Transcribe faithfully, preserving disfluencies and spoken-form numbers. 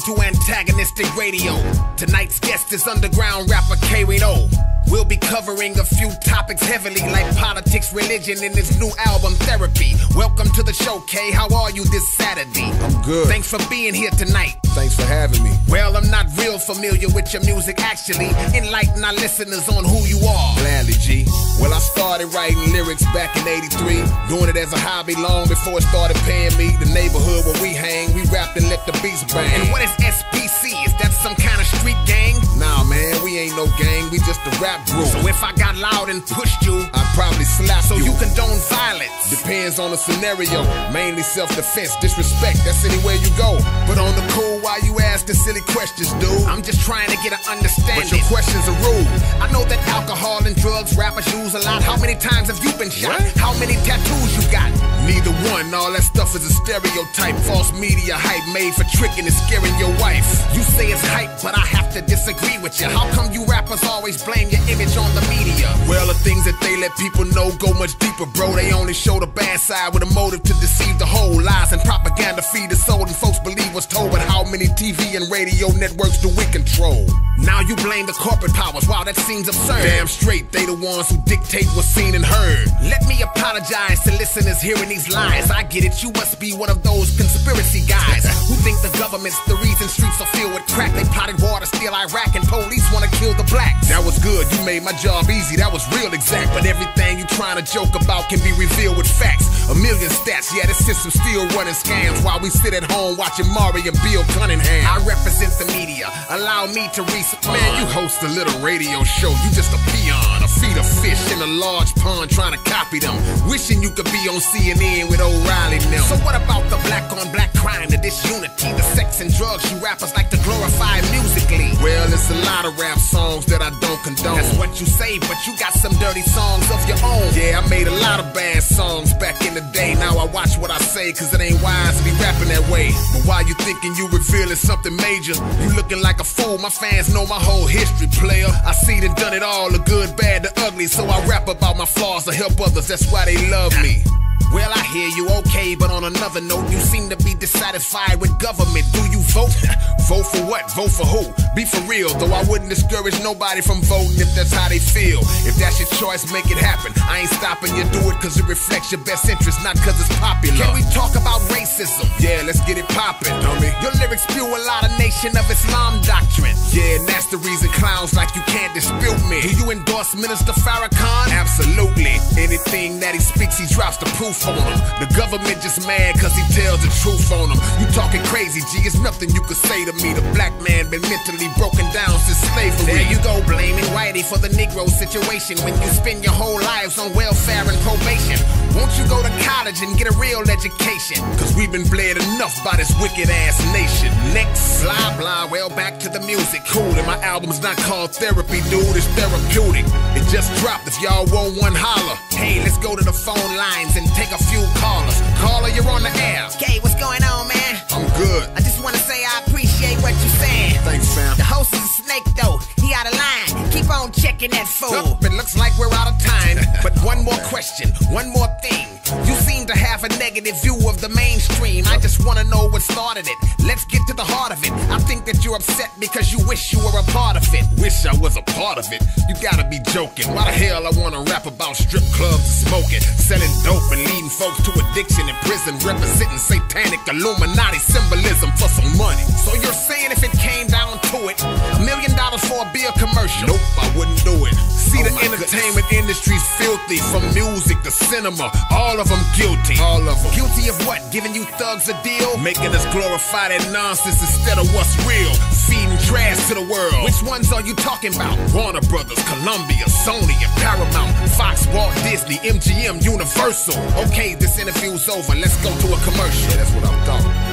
to Antagonistic Radio. Tonight's guest is underground rapper K-Rino. We'll be covering a few topics heavily, like politics, religion, and his new album, Therapy. Welcome to the show, K. How are you this Saturday? I'm good. Thanks for being here tonight. Thanks for having me. Well, I'm not real familiar with your music, actually. Enlighten our listeners on who you are. Gladly, G. Well, I started writing lyrics back in eighty-three, doing it as a hobby long before it started paying me. The neighborhood where we hang, we rapped and let the beats bang. And what is S P C? Is that some kind of street gang? Nah, man, we ain't no gang, we just a rap group. So if I got loud and pushed you, I'd probably slap so you. you condone violence? Depends on the scenario, mainly self-defense, disrespect, that's anywhere you go. But on the cool, why you ask the silly questions, dude? I'm just trying to get an understanding. But your questions are rude. I know that alcohol and drugs rappers use a lot. How many times have you been shot? What? How many tattoos you got? Neither one, all that stuff is a stereotype. False media hype made for tricking and scaring your wife. You say it's hype, but I have to disagree with you. How come you rappers always blame your image on the media? Well, the things that they let people know go much deeper, bro. They only show the bad side with a motive to deceive the whole. Lies and propaganda feed the soul, and folks believe what's told. But how many T V and radio networks do we control? Now you blame the corporate powers. Wow, that seems absurd. Damn straight, they the ones who dictate what's seen and heard. Let me apologize to listeners hearing these lies. I get it, you must be one of those conspiracy guys who think the government's the reason streets are filled with crack. They plotted war to steal Iraq, and police wanna kill the blacks. That was good, you made my job easy, that was real exact. But everything you trying to joke about can be revealed with facts. A million stats, yeah, the system still running scams while we sit at home watching Maury and Bill Cunningham. I represent the media, allow me to respond. Man, you host a little radio show, you just a peon, a feed of fish in a large pond trying to copy them. Wishing you could be on C N N with O'Reilly now. So what about the black on black crime, the disunity, the sex and drugs you rappers like to glorify musically? Well, it's a lot of rap songs that I don't condone. That's what you say, but you got some dirty songs of your own. Yeah, I made a lot of bad songs back in the day. Now I watch what I say, cause it ain't wise to be rapping that way. But while you thinking you revealing something major, you looking like a fool. My fans know my whole history, player. I seen and done it all, the good, bad, the ugly. So I rap about my flaws to help others, that's why they love me. Well, I hear you, okay, but on another note, you seem to be dissatisfied with government. Do you vote? Vote for what? Vote for who? Be for real, though I wouldn't discourage nobody from voting if that's how they feel. If that's your choice, make it happen. I ain't stopping you, do it cause it reflects your best interest, not cause it's popular. Can we talk about racism? Yeah, let's get it poppin', homie. Your lyrics spew a lot of Nation of Islam doctrine. Yeah, and that's the reason clowns like you can't dispute me. Do you endorse Minister Farrakhan? Absolutely. Anything that he speaks, he drops the proof on him. The government just mad cause he tells the truth on him. You talking crazy, G, it's nothing you could say to me. The black man been mentally broken down since slavery. There you go, blaming Whitey for the Negro situation when you spend your whole lives on welfare and probation. Won't you go to college and get a real education? Cause we've been bled enough by this wicked ass nation. Next, blah blah, well back to the music. Cool, and my album's not called Therapy, dude, it's therapeutic. It just dropped, if y'all want one, holler. Hey, let's go to the phone lines and take a few callers. Caller, you're on the air. Okay, what's going on, man? I'm good. I just wanna say I appreciate what you're saying. Thanks, fam. The host is a snake though, he out of line. Keep on checking that fool. Nope, it looks like we're out of time. But one more question, one more thing. You seem to have a negative view of the mainstream. I just wanna know what started it. Let's get to the heart of it. I think that you're upset because you wish you were a part of it. Wish I was a part of it? You gotta be joking. Why the hell I wanna rap about strip clubs and smoking, selling dope and leading folks to addiction in prison, representing satanic Illuminati symbolism for some money? So you're saying if it came down to it, a million dollars for a beer commercial? Nope, I wouldn't do it. See, Oh the my entertainment industry's filthy, from music to cinema, all of them guilty. All of them. Guilty of what? Giving you thugs a deal? Making us glorify that nonsense instead of what's real. Feeding trash to the world. Which ones are you talking about? Warner Brothers, Columbia, Sony, and Paramount, Fox, Walt Disney, M G M, Universal. Okay, this interview's over. Let's go to a commercial. Yeah, that's what I'm talking.